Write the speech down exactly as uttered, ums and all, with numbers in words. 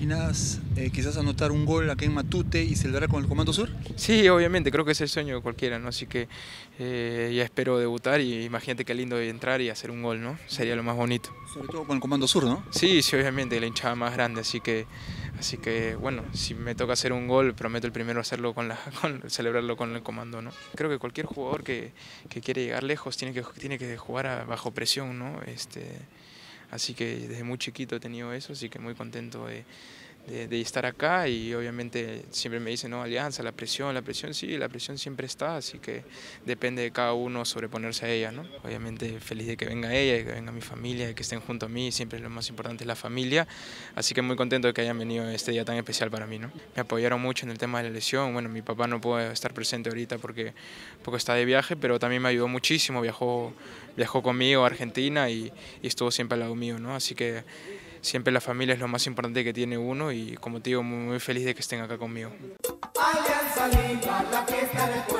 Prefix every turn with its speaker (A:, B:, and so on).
A: imaginas eh, quizás anotar un gol acá en Matute y celebrar con el Comando Sur?
B: Sí, obviamente, creo que es el sueño de cualquiera, ¿no? Así que eh, ya espero debutar y imagínate qué lindo entrar y hacer un gol, ¿no? Sería lo más bonito.
A: Sobre todo con el Comando Sur, ¿no?
B: Sí, sí, obviamente, la hinchada más grande, así que, así que bueno, si me toca hacer un gol, prometo el primero hacerlo con la, con, celebrarlo con el comando, ¿no? Creo que cualquier jugador que, que quiere llegar lejos tiene que, tiene que jugar a, bajo presión, ¿no? Este, así que desde muy chiquito he tenido eso, así que muy contento de, de, de estar acá y obviamente siempre me dicen, no, Alianza, la presión, la presión, sí, la presión siempre está, así que depende de cada uno sobreponerse a ella, ¿no? Obviamente feliz de que venga ella, de que venga mi familia, de que estén junto a mí, siempre lo más importante es la familia, así que muy contento de que hayan venido este día tan especial para mí, ¿no? Me apoyaron mucho en el tema de la lesión, bueno, mi papá no puede estar presente ahorita porque, porque está de viaje, pero también me ayudó muchísimo, viajó, viajó conmigo a Argentina y, y estuvo siempre al lado mío, ¿no? Así que siempre la familia es lo más importante que tiene uno y como te digo, muy, muy feliz de que estén acá conmigo. Alianza Lima, la fiesta de